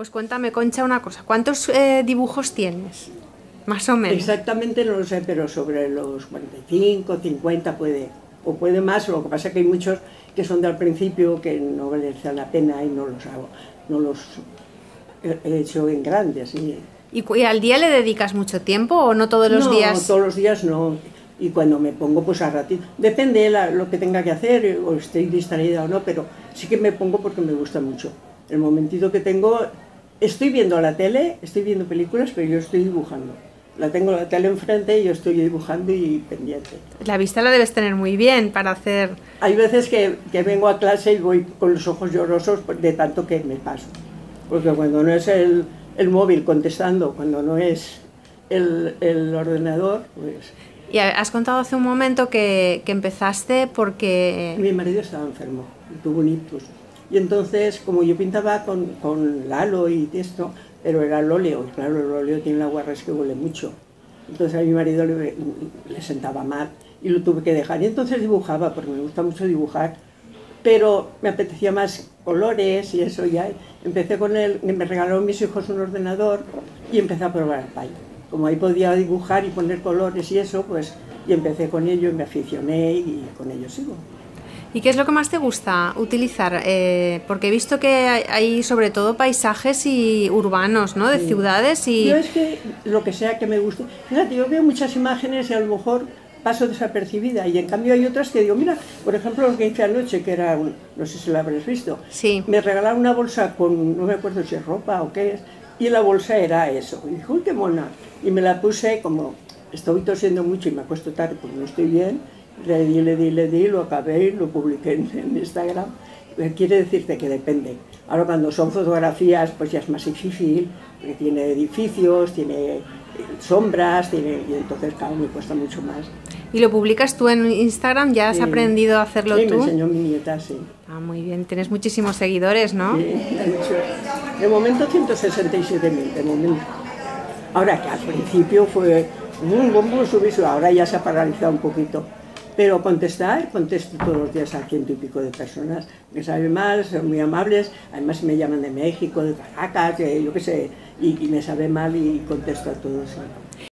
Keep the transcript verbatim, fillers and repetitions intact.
Pues cuéntame, Concha, una cosa. ¿Cuántos eh, dibujos tienes? Más o menos. Exactamente no lo sé, pero sobre los cuarenta y cinco, cincuenta puede, o puede más. Lo que pasa es que hay muchos que son del principio que no merecen la pena y no los hago, no los he hecho en grandes. Y, ¿Y, ¿Y al día le dedicas mucho tiempo o no todos los no, días? No, todos los días no. Y cuando me pongo, pues a ratito, depende de la, lo que tenga que hacer, o estoy distraída o no, pero sí que me pongo porque me gusta mucho. El momentito que tengo, estoy viendo la tele, estoy viendo películas, pero yo estoy dibujando. La tengo la tele enfrente y yo estoy dibujando y pendiente. La vista la debes tener muy bien para hacer... Hay veces que, que vengo a clase y voy con los ojos llorosos de tanto que me paso. Porque cuando no es el, el móvil contestando, cuando no es el, el ordenador, pues... Y has contado hace un momento que, que empezaste porque... Mi marido estaba enfermo, tuvo un ictus. Y entonces, como yo pintaba con, con Lalo y esto, pero era el óleo, y claro, el óleo tiene la guarres que huele mucho. Entonces a mi marido le, le sentaba mal y lo tuve que dejar. Y entonces dibujaba, porque me gusta mucho dibujar, pero me apetecía más colores y eso ya. Empecé con él, me regalaron mis hijos un ordenador y empecé a probar el paint. Como ahí podía dibujar y poner colores y eso, pues, y empecé con ello y me aficioné y con ello sigo. ¿Y qué es lo que más te gusta utilizar? Eh, porque he visto que hay, hay sobre todo paisajes y urbanos, ¿no? De sí. Ciudades y... Yo es que lo que sea que me guste... Fíjate, yo veo muchas imágenes y a lo mejor paso desapercibida y en cambio hay otras que digo, mira, por ejemplo lo que hice anoche, que era, un, no sé si lo habréis visto, sí. Me regalaron una bolsa con, no me acuerdo si es ropa o qué es, y la bolsa era eso. Y dije, uy, qué mona. Y me la puse, como estoy tosiendo mucho y me acuesto tarde porque no estoy bien, le di, le di, le di, lo acabé y lo publiqué en, en Instagram. Quiere decirte que depende. Ahora cuando son fotografías pues ya es más difícil, porque tiene edificios, tiene sombras, tiene, y entonces claro, me cuesta mucho más. ¿Y lo publicas tú en Instagram? ¿Ya has sí. aprendido a hacerlo sí, tú? Sí, me enseñó mi nieta, sí. Ah, muy bien. Tienes muchísimos seguidores, ¿no? Sí, mucho. De momento ciento sesenta y siete mil, de momento. Ahora que al principio fue un bombo subiso, ahora ya se ha paralizado un poquito. Pero contestar, contesto todos los días a ciento y pico de personas, me saben mal, son muy amables, además me llaman de México, de Caracas, de, yo qué sé, y, y me sabe mal y contesto a todos.